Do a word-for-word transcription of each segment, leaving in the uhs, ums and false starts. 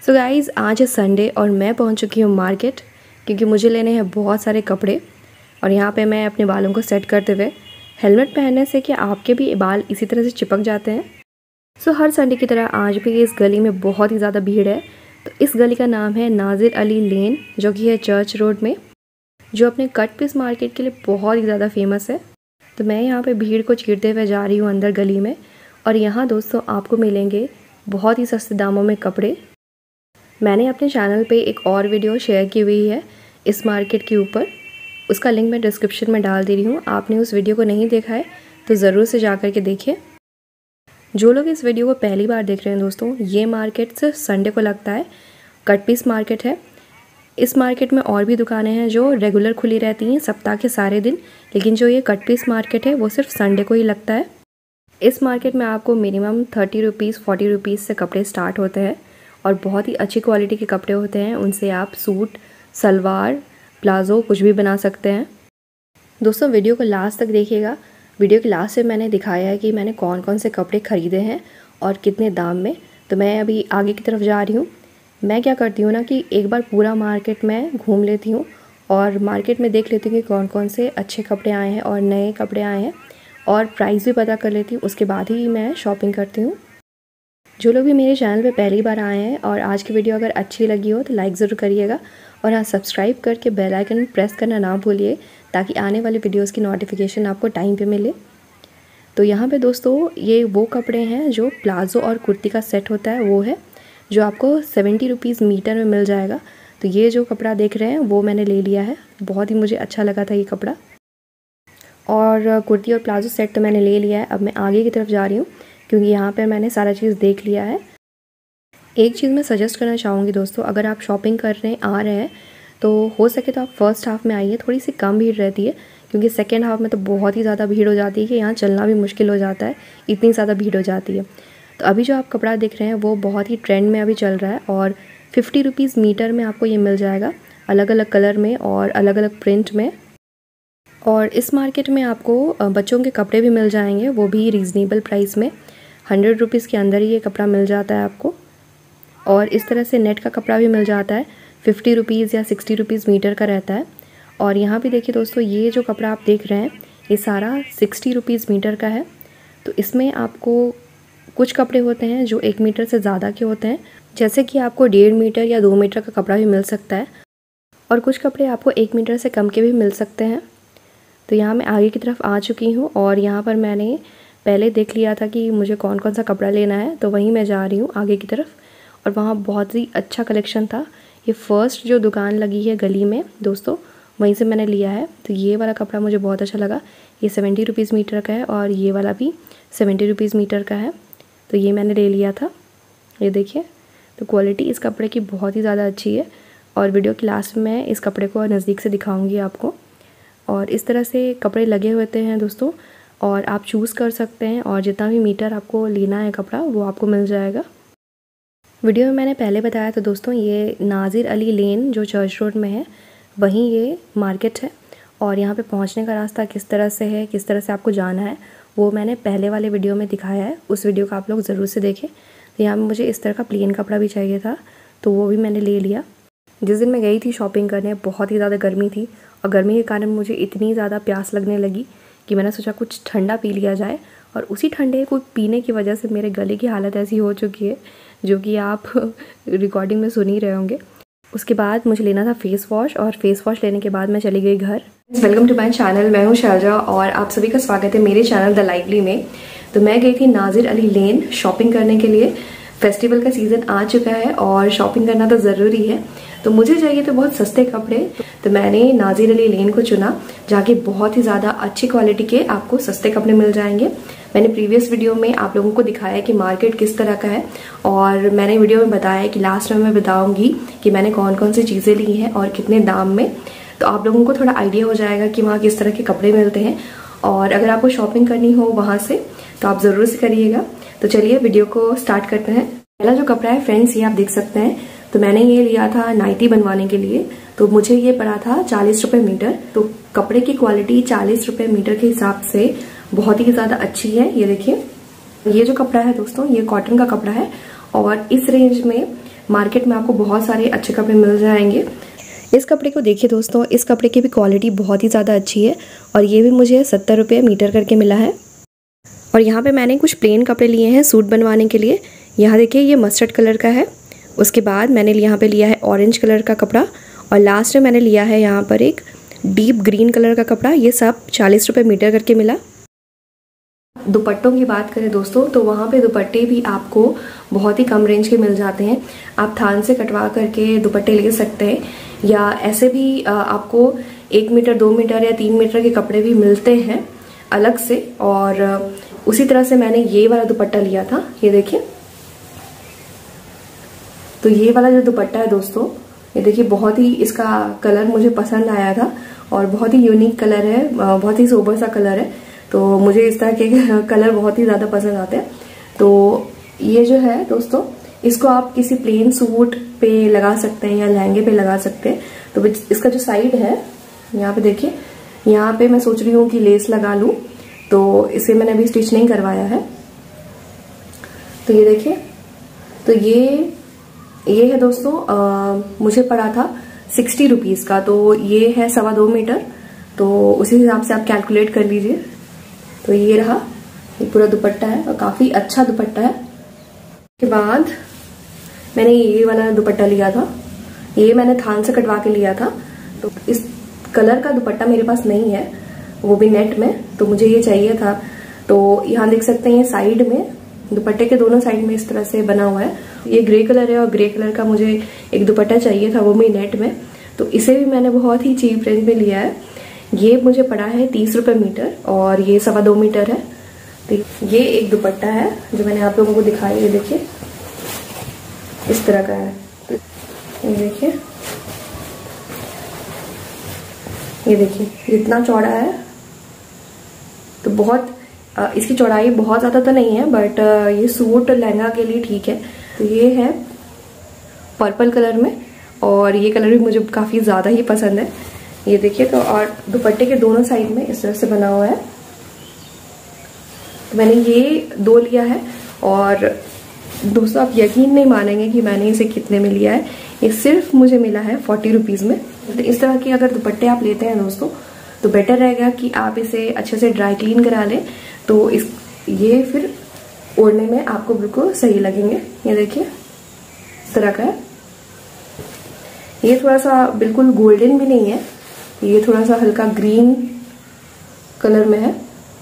So guys, आज है Sunday और मैं पहुंच चुकी हूँ मार्केट क्योंकि मुझे लेने हैं बहुत सारे कपड़े। और यहाँ पे मैं अपने बालों को सेट करते हुए, हेलमेट पहनने से कि आपके भी बाल इसी तरह से चिपक जाते हैं। सो हर संडे की तरह आज भी इस गली में बहुत ही ज़्यादा भीड़ है। तो इस गली का नाम है नाजिर अली लेन, जो कि है चर्च रोड में, जो अपने कट पीस मार्केट के लिए बहुत ही ज़्यादा फेमस है। तो मैं यहाँ पे भीड़ को चीरते हुए जा रही हूँ अंदर गली में। और यहाँ दोस्तों आपको मिलेंगे बहुत ही सस्ते दामों में कपड़े। मैंने अपने चैनल पे एक और वीडियो शेयर की हुई है इस मार्केट के ऊपर, उसका लिंक मैं डिस्क्रिप्शन में डाल दे रही हूँ। आपने उस वीडियो को नहीं देखा है तो ज़रूर से जा कर के देखिए। जो लोग इस वीडियो को पहली बार देख रहे हैं दोस्तों, ये मार्केट सिर्फ संडे को लगता है, कट पीस मार्केट है। इस मार्केट में और भी दुकानें हैं जो रेगुलर खुली रहती हैं सप्ताह के सारे दिन, लेकिन जो ये कट पीस मार्केट है वो सिर्फ संडे को ही लगता है। इस मार्केट में आपको minimum thirty rupees forty rupees से कपड़े स्टार्ट होते हैं और बहुत ही अच्छी क्वालिटी के कपड़े होते हैं। उनसे आप सूट, सलवार, प्लाज़ो कुछ भी बना सकते हैं। दोस्तों वीडियो को लास्ट तक देखिएगा। वीडियो के लास्ट से मैंने दिखाया है कि मैंने कौन कौन से कपड़े ख़रीदे हैं और कितने दाम में। तो मैं अभी आगे की तरफ जा रही हूँ। मैं क्या करती हूँ ना कि एक बार पूरा मार्केट में घूम लेती हूँ और मार्केट में देख लेती हूँ कि कौन कौन से अच्छे कपड़े आए हैं और नए कपड़े आए हैं, और प्राइस भी पता कर लेती हूँ। उसके बाद ही मैं शॉपिंग करती हूँ। जो लोग भी मेरे चैनल पे पहली बार आए हैं और आज की वीडियो अगर अच्छी लगी हो तो लाइक ज़रूर करिएगा, और हाँ सब्सक्राइब करके बेल आइकन प्रेस करना ना भूलिए ताकि आने वाली वीडियोस की नोटिफिकेशन आपको टाइम पे मिले। तो यहाँ पे दोस्तों ये वो कपड़े हैं जो प्लाज़ो और कुर्ती का सेट होता है, वो है जो आपको सेवेंटी रुपीज़ मीटर में मिल जाएगा। तो ये जो कपड़ा देख रहे हैं वो मैंने ले लिया है, बहुत ही मुझे अच्छा लगा था ये कपड़ा। और कुर्ती और प्लाज़ो सेट तो मैंने ले लिया है। अब मैं आगे की तरफ जा रही हूँ क्योंकि यहाँ पर मैंने सारा चीज़ देख लिया है। एक चीज़ मैं सजेस्ट करना चाहूँगी दोस्तों, अगर आप शॉपिंग करने आ रहे हैं तो हो सके तो आप फर्स्ट हाफ़ में आइए, थोड़ी सी कम भीड़ रहती है, क्योंकि सेकेंड हाफ़ में तो बहुत ही ज़्यादा भीड़ हो जाती है कि यहाँ चलना भी मुश्किल हो जाता है, इतनी ज़्यादा भीड़ हो जाती है। तो अभी जो आप कपड़ा देख रहे हैं वो बहुत ही ट्रेंड में अभी चल रहा है और फिफ्टी रुपीज़ मीटर में आपको ये मिल जाएगा, अलग अलग कलर में और अलग अलग प्रिंट में। और इस मार्केट में आपको बच्चों के कपड़े भी मिल जाएंगे, वो भी रीज़नेबल प्राइस में, हंड्रेड रुपीज़ के अंदर ही ये कपड़ा मिल जाता है आपको। और इस तरह से नेट का कपड़ा भी मिल जाता है, फिफ्टी रुपीज़ या सिक्सटी रुपीज़ मीटर का रहता है। और यहाँ भी देखिए दोस्तों, ये जो कपड़ा आप देख रहे हैं ये सारा सिक्सटी रुपीज़ मीटर का है। तो इसमें आपको कुछ कपड़े होते हैं जो एक मीटर से ज़्यादा के होते हैं, जैसे कि आपको डेढ़ मीटर या दो मीटर का कपड़ा भी मिल सकता है, और कुछ कपड़े आपको एक मीटर से कम के भी मिल सकते हैं। तो यहाँ मैं आगे की तरफ आ चुकी हूँ और यहाँ पर मैंने पहले देख लिया था कि मुझे कौन कौन सा कपड़ा लेना है, तो वहीं मैं जा रही हूँ आगे की तरफ। और वहाँ बहुत ही अच्छा कलेक्शन था। ये फर्स्ट जो दुकान लगी है गली में दोस्तों, वहीं से मैंने लिया है। तो ये वाला कपड़ा मुझे बहुत अच्छा लगा। ये सेवेंटी रुपीज़ मीटर का है और ये वाला भी सेवेंटी रुपीज़ मीटर का है। तो ये मैंने ले लिया था। ये देखिए, तो क्वालिटी इस कपड़े की बहुत ही ज़्यादा अच्छी है और वीडियो के लास्ट में मैं इस कपड़े को नज़दीक से दिखाऊँगी आपको। और इस तरह से कपड़े लगे होते हैं दोस्तों, और आप चूज़ कर सकते हैं और जितना भी मीटर आपको लेना है कपड़ा वो आपको मिल जाएगा। वीडियो में मैंने पहले बताया था दोस्तों, ये नाजिर अली लेन जो चर्च रोड में है वहीं ये मार्केट है। और यहाँ पे पहुँचने का रास्ता किस तरह से है, किस तरह से आपको जाना है, वो मैंने पहले वाले वीडियो में दिखाया है, उस वीडियो को आप लोग ज़रूर से देखें। तो यहाँ पर मुझे इस तरह का प्लेन कपड़ा भी चाहिए था, तो वो भी मैंने ले लिया। जिस दिन मैं गई थी शॉपिंग करने बहुत ही ज़्यादा गर्मी थी, और गर्मी के कारण मुझे इतनी ज़्यादा प्यास लगने लगी कि मैंने सोचा कुछ ठंडा पी लिया जाए। और उसी ठंडे को पीने की वजह से मेरे गले की हालत ऐसी हो चुकी है जो कि आप रिकॉर्डिंग में सुन ही रहे होंगे। उसके बाद मुझे लेना था फेस वॉश, और फेस वॉश लेने के बाद मैं चली गई घर। वेलकम टू माय चैनल, मैं हूँ शैलजा और आप सभी का स्वागत है मेरे चैनल द लाइवली में। तो मैं गई थी नाजिर अली लेन शॉपिंग करने के लिए। फेस्टिवल का सीज़न आ चुका है और शॉपिंग करना तो ज़रूरी है, तो मुझे चाहिए तो बहुत सस्ते कपड़े। तो मैंने नाजिर अली लेन को चुना, जाके बहुत ही ज़्यादा अच्छी क्वालिटी के आपको सस्ते कपड़े मिल जाएंगे। मैंने प्रीवियस वीडियो में आप लोगों को दिखाया कि मार्केट किस तरह का है, और मैंने वीडियो में बताया कि लास्ट में मैं बताऊंगी कि मैंने कौन कौन सी चीज़ें ली हैं और कितने दाम में। तो आप लोगों को थोड़ा आइडिया हो जाएगा कि वहाँ किस तरह के कपड़े मिलते हैं, और अगर आपको शॉपिंग करनी हो वहाँ से तो आप ज़रूर से करिएगा। तो चलिए वीडियो को स्टार्ट करते हैं। पहला जो कपड़ा है फ्रेंड्स, ये आप देख सकते हैं। तो मैंने ये लिया था नाइटी बनवाने के लिए, तो मुझे ये पड़ा था चालीस रुपए मीटर। तो कपड़े की क्वालिटी चालीस रुपए मीटर के हिसाब से बहुत ही ज़्यादा अच्छी है। ये देखिए, ये जो कपड़ा है दोस्तों ये कॉटन का कपड़ा है, और इस रेंज में मार्केट में आपको बहुत सारे अच्छे कपड़े मिल जाएंगे। इस कपड़े को देखिए दोस्तों, इस कपड़े की भी क्वालिटी बहुत ही ज़्यादा अच्छी है और ये भी मुझे सत्तर रुपये मीटर करके मिला है। और यहाँ पे मैंने कुछ प्लेन कपड़े लिए हैं सूट बनवाने के लिए। यहाँ देखिए ये मस्टर्ड कलर का है, उसके बाद मैंने यहाँ पे लिया है ऑरेंज कलर का कपड़ा और लास्ट में मैंने लिया है यहाँ पर एक डीप ग्रीन कलर का कपड़ा। ये सब चालीस रुपये मीटर करके मिला। दुपट्टों की बात करें दोस्तों तो वहाँ पे दुपट्टे भी आपको बहुत ही कम रेंज के मिल जाते हैं। आप थान से कटवा करके दुपट्टे ले सकते हैं या ऐसे भी आपको एक मीटर दो मीटर या तीन मीटर के कपड़े भी मिलते हैं अलग से। और उसी तरह से मैंने ये वाला दुपट्टा लिया था, ये देखिए। तो ये वाला जो दुपट्टा है दोस्तों, ये देखिए बहुत ही इसका कलर मुझे पसंद आया था और बहुत ही यूनिक कलर है, बहुत ही सोबर सा कलर है। तो मुझे इस तरह के कलर बहुत ही ज़्यादा पसंद आते हैं। तो ये जो है दोस्तों, इसको आप किसी प्लेन सूट पे लगा सकते हैं या लहंगे पे लगा सकते हैं। तो इसका जो साइड है यहाँ पे देखिए, यहाँ पे मैं सोच रही हूँ कि लेस लगा लूँ, तो इसे मैंने अभी स्टिच नहीं करवाया है। तो ये देखिए, तो ये ये है दोस्तों, आ, मुझे पड़ा था सिक्सटी रुपीज़ का। तो ये है सवा दो मीटर, तो उसी हिसाब से आप कैलकुलेट कर लीजिए। तो ये रहा, ये पूरा दुपट्टा है और काफ़ी अच्छा दुपट्टा है। के बाद मैंने ये वाला दुपट्टा लिया था, ये मैंने थान से कटवा के लिया था। तो इस कलर का दुपट्टा मेरे पास नहीं है, वो भी नेट में, तो मुझे ये चाहिए था। तो यहाँ देख सकते हैं ये साइड में, दुपट्टे के दोनों साइड में इस तरह से बना हुआ है। ये ग्रे कलर है और ग्रे कलर का मुझे एक दुपट्टा चाहिए था, वो भी नेट में। तो इसे भी मैंने बहुत ही चीप रेंज में लिया है। ये मुझे पड़ा है तीस रुपये मीटर और ये सवा दो मीटर है। तो ये एक दुपट्टा है जो मैंने आप लोगों को दिखाया, ये देखिए इस तरह का है। तो ये देखिए, ये देखिए जितना चौड़ा है, तो बहुत इसकी चौड़ाई बहुत ज़्यादा तो नहीं है, बट ये सूट लहंगा के लिए ठीक है। तो ये है पर्पल कलर में और ये कलर भी मुझे काफ़ी ज़्यादा ही पसंद है, ये देखिए। तो और दुपट्टे के दोनों साइड में इस तरह से बना हुआ है। तो मैंने ये दो लिया है और दोस्तों आप यकीन नहीं मानेंगे कि मैंने इसे कितने में लिया है। ये सिर्फ मुझे मिला है फोर्टी रुपीज़ में। तो इस तरह की अगर दुपट्टे आप लेते हैं दोस्तों, तो बेटर रहेगा कि आप इसे अच्छे से ड्राई क्लीन करा लें, तो इस ये फिर ओढ़ने में आपको बिल्कुल सही लगेंगे। ये देखिए इस तरह का है। ये थोड़ा सा बिल्कुल गोल्डन भी नहीं है, ये थोड़ा सा हल्का ग्रीन कलर में है।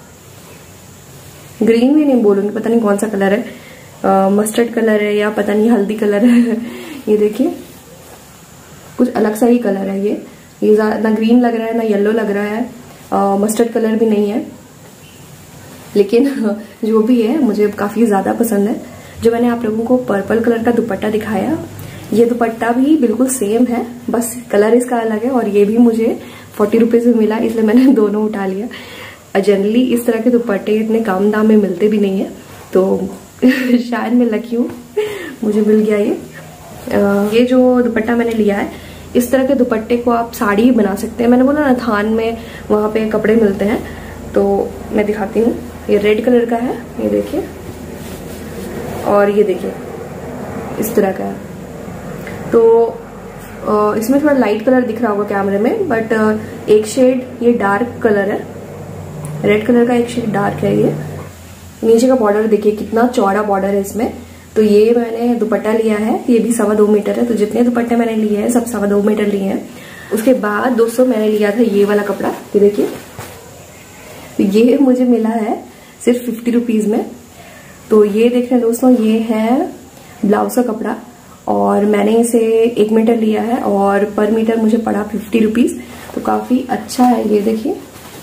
ग्रीन भी नहीं बोलूंगी, पता नहीं कौन सा कलर है, आ, मस्टर्ड कलर है या पता नहीं हल्दी कलर है। ये देखिए कुछ अलग सा ही कलर है ये ये ना ग्रीन लग रहा है ना येलो लग रहा है, आ, मस्टर्ड कलर भी नहीं है, लेकिन जो भी है मुझे काफ़ी ज़्यादा पसंद है। जो मैंने आप लोगों को पर्पल कलर का दुपट्टा दिखाया, ये दुपट्टा भी बिल्कुल सेम है, बस कलर इसका अलग है और ये भी मुझे फोर्टी रुपीज़ में मिला, इसलिए मैंने दोनों उठा लिया। जनरली इस तरह के दुपट्टे इतने कम दाम में मिलते भी नहीं है, तो शायद मैं लकी हूँ, मुझे मिल गया ये। आ, ये जो दुपट्टा मैंने लिया है, इस तरह के दुपट्टे को आप साड़ी बना सकते हैं। मैंने बोला ना थान में वहाँ पे कपड़े मिलते हैं, तो मैं दिखाती हूँ। ये रेड कलर का है, ये देखिए, और ये देखिए इस तरह का है। तो इसमें थोड़ा लाइट कलर दिख रहा होगा कैमरे में, बट एक शेड ये डार्क कलर है, रेड कलर का एक शेड डार्क है। ये नीचे का बॉर्डर देखिए कितना चौड़ा बॉर्डर है इसमें। तो ये मैंने दुपट्टा लिया है, ये भी सवा दो मीटर है। तो जितने दुपट्टे मैंने लिए हैं सब सवा दो मीटर लिए हैं। उसके बाद दोस्तों मैंने लिया था ये वाला कपड़ा, ये देखिए, तो ये मुझे मिला है सिर्फ फिफ्टी रुपीज में। तो ये देख रहे हैं दोस्तों, ये है ब्लाउज का कपड़ा और मैंने इसे एक मीटर लिया है और पर मीटर मुझे पड़ा फिफ्टी रुपीज। तो काफी अच्छा है, ये देखिए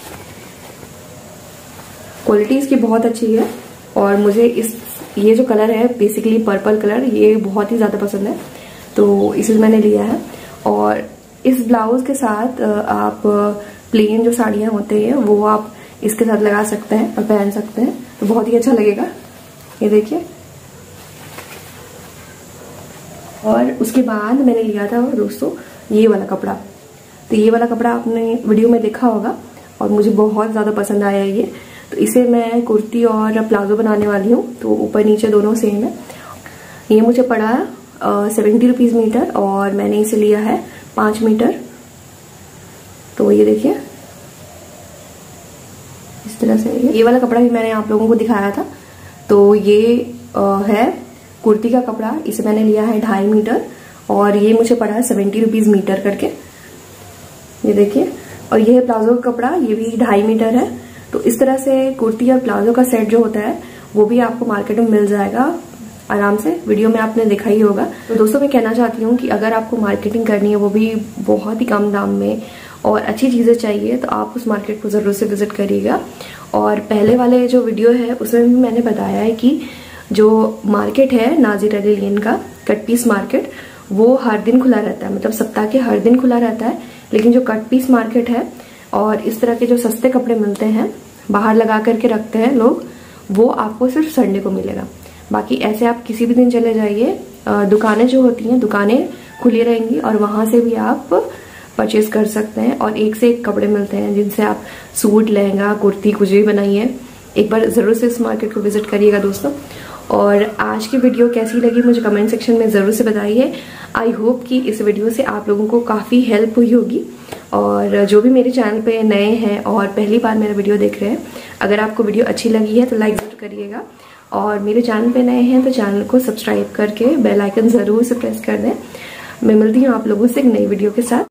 क्वालिटी इसकी बहुत अच्छी है। और मुझे इस ये जो कलर है बेसिकली पर्पल कलर, ये बहुत ही ज्यादा पसंद है, तो इसे मैंने लिया है। और इस ब्लाउज के साथ आप प्लेन जो साड़ियां होते हैं वो आप इसके साथ लगा सकते हैं और पहन सकते हैं, तो बहुत ही अच्छा लगेगा। ये देखिए, और उसके बाद मैंने लिया था दोस्तों ये वाला कपड़ा। तो ये वाला कपड़ा आपने वीडियो में देखा होगा और मुझे बहुत ज़्यादा पसंद आया ये। तो इसे मैं कुर्ती और प्लाजो बनाने वाली हूँ, तो ऊपर नीचे दोनों सेम है। ये मुझे पड़ा सेवेंटी रुपीज़ मीटर और मैंने इसे लिया है पाँच मीटर। तो ये देखिए इस तरह से ये वाला कपड़ा भी मैंने आप लोगों को दिखाया था। तो ये आ, है कुर्ती का कपड़ा, इसे मैंने लिया है ढाई मीटर और ये मुझे पड़ा है सेवेंटी रुपीज़ मीटर करके। ये देखिए, और ये है प्लाजो का कपड़ा, ये भी ढाई मीटर है। तो इस तरह से कुर्ती और प्लाजो का सेट जो होता है वो भी आपको मार्केट में मिल जाएगा आराम से, वीडियो में आपने देखा ही होगा। तो दोस्तों मैं कहना चाहती हूँ कि अगर आपको मार्केटिंग करनी है वो भी बहुत ही कम दाम में और अच्छी चीज़ें चाहिए तो आप उस मार्केट को ज़रूर से विजिट करिएगा। और पहले वाले जो वीडियो है उसमें भी मैंने बताया है कि जो मार्केट है नाजिर अली लेन का कट पीस मार्केट, वो हर दिन खुला रहता है, मतलब सप्ताह के हर दिन खुला रहता है। लेकिन जो कट पीस मार्केट है और इस तरह के जो सस्ते कपड़े मिलते हैं बाहर लगा करके रखते हैं लोग, वो आपको सिर्फ संडे को मिलेगा। बाकी ऐसे आप किसी भी दिन चले जाइए, दुकानें जो होती हैं दुकानें खुली रहेंगी और वहां से भी आप परचेज कर सकते हैं और एक से एक कपड़े मिलते हैं जिनसे आप सूट, लहंगा, कुर्ती कुछ भी बनाइए। एक बार जरूर से इस मार्केट को विजिट करिएगा दोस्तों। और आज की वीडियो कैसी लगी मुझे कमेंट सेक्शन में ज़रूर से बताइए। आई होप कि इस वीडियो से आप लोगों को काफ़ी हेल्प हुई होगी। और जो भी मेरे चैनल पे नए हैं और पहली बार मेरा वीडियो देख रहे हैं, अगर आपको वीडियो अच्छी लगी है तो लाइक ज़रूर करिएगा। और मेरे चैनल पे नए हैं तो चैनल को सब्सक्राइब करके बेल आइकन ज़रूर से प्रेस कर दें। मैं मिलती हूँ आप लोगों से एक नई वीडियो के साथ।